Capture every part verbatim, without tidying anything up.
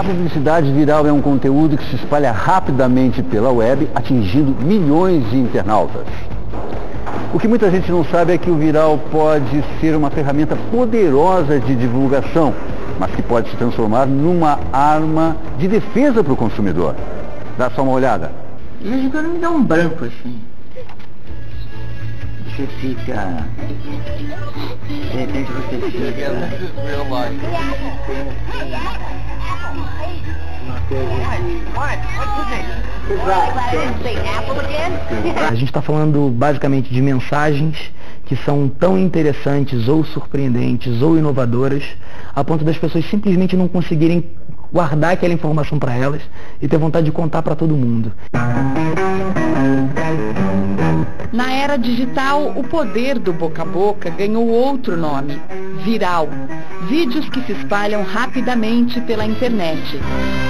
publicidade viral é um conteúdo que se espalha rapidamente pela web, atingindo milhões de internautas. O que muita gente não sabe é que o viral pode ser uma ferramenta poderosa de divulgação, mas que pode se transformar numa arma de defesa para o consumidor. Dá só uma olhada. De vez em quando me dá um branco assim. Você fica... De repente você fica... A gente está falando basicamente de mensagens que são tão interessantes ou surpreendentes ou inovadoras a ponto das pessoas simplesmente não conseguirem guardar aquela informação para elas e ter vontade de contar para todo mundo. Na era digital, o poder do boca a boca ganhou outro nome: viral. Vídeos que se espalham rapidamente pela internet.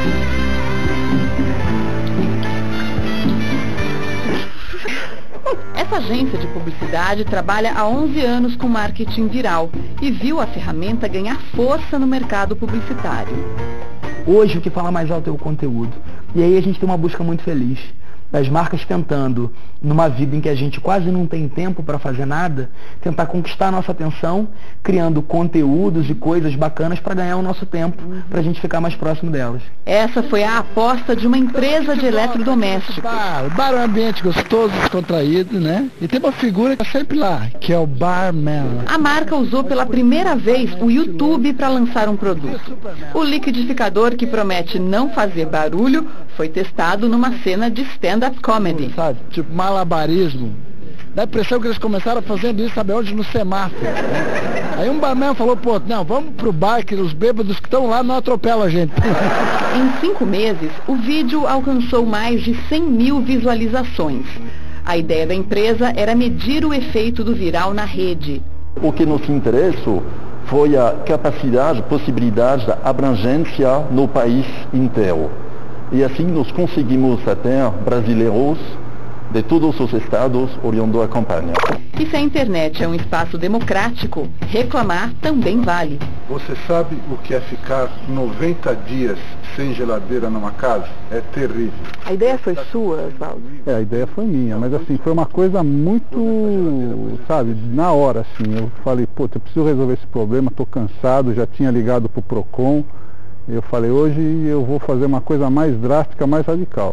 Essa agência de publicidade trabalha há onze anos com marketing viral e viu a ferramenta ganhar força no mercado publicitário. Hoje o que fala mais alto é o conteúdo. E aí a gente tem uma busca muito feliz das marcas tentando, numa vida em que a gente quase não tem tempo para fazer nada, tentar conquistar a nossa atenção, criando conteúdos e coisas bacanas para ganhar o nosso tempo, para a gente ficar mais próximo delas. Essa foi a aposta de uma empresa de eletrodomésticos. Bar, o bar é um ambiente gostoso, descontraído, né? E tem uma figura que é sempre lá, que é o barman. A marca usou pela primeira vez o YouTube para lançar um produto. O liquidificador, que promete não fazer barulho, foi testado numa cena de stand-up comedy. Sabe, tipo malabarismo. Dá a impressão que eles começaram fazendo isso, sabe onde? No semáforo. Aí um barman falou, pô, não, vamos pro bar que os bêbados que estão lá não atropelam a gente. Em cinco meses, o vídeo alcançou mais de cem mil visualizações. A ideia da empresa era medir o efeito do viral na rede. O que nos interessou foi a capacidade, possibilidade da abrangência no país inteiro. E assim nós conseguimos até brasileiros de todos os estados olhando a campanha. E se a internet é um espaço democrático, reclamar também vale. Você sabe o que é ficar noventa dias sem geladeira numa casa? É terrível. A ideia foi sua, Oswaldo? É, a ideia foi minha, mas assim, foi uma coisa muito, sabe, na hora assim, eu falei, pô, eu preciso resolver esse problema, tô cansado, já tinha ligado pro Procon, eu falei, hoje eu vou fazer uma coisa mais drástica, mais radical.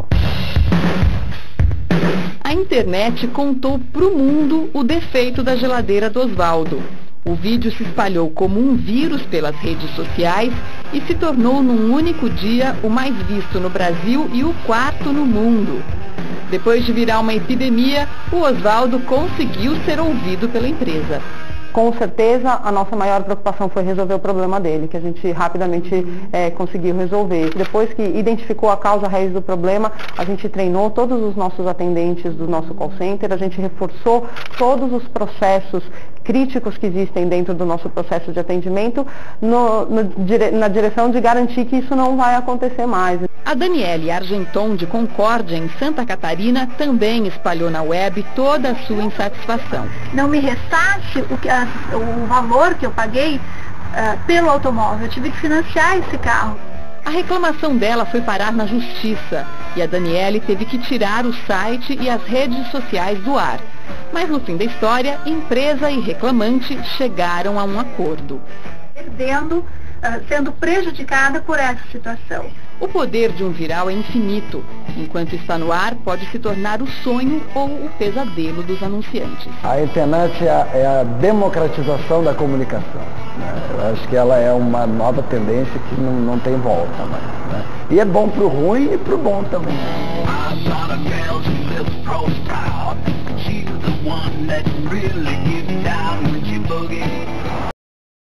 A internet contou para o mundo o defeito da geladeira do Oswaldo. O vídeo se espalhou como um vírus pelas redes sociais e se tornou num único dia o mais visto no Brasil e o quarto no mundo. Depois de virar uma epidemia, o Oswaldo conseguiu ser ouvido pela empresa. Com certeza, a nossa maior preocupação foi resolver o problema dele, que a gente rapidamente é, conseguiu resolver. Depois que identificou a causa raiz do problema, a gente treinou todos os nossos atendentes do nosso call center, a gente reforçou todos os processos críticos que existem dentro do nosso processo de atendimento no, no, dire, na direção de garantir que isso não vai acontecer mais. A Daniele Argenton, de Concórdia, em Santa Catarina, também espalhou na web toda a sua insatisfação. Não me ressasse o, que, a, o valor que eu paguei uh, pelo automóvel. Eu tive que financiar esse carro. A reclamação dela foi parar na justiça e a Daniele teve que tirar o site e as redes sociais do ar. Mas no fim da história, empresa e reclamante chegaram a um acordo. Perdendo, uh, sendo prejudicada por essa situação. O poder de um viral é infinito. Enquanto está no ar, pode se tornar o sonho ou o pesadelo dos anunciantes. A internet é a, é a democratização da comunicação, né? Eu acho que ela é uma nova tendência que não, não tem volta mais, né? E é bom pro ruim e pro bom também. She's the one that really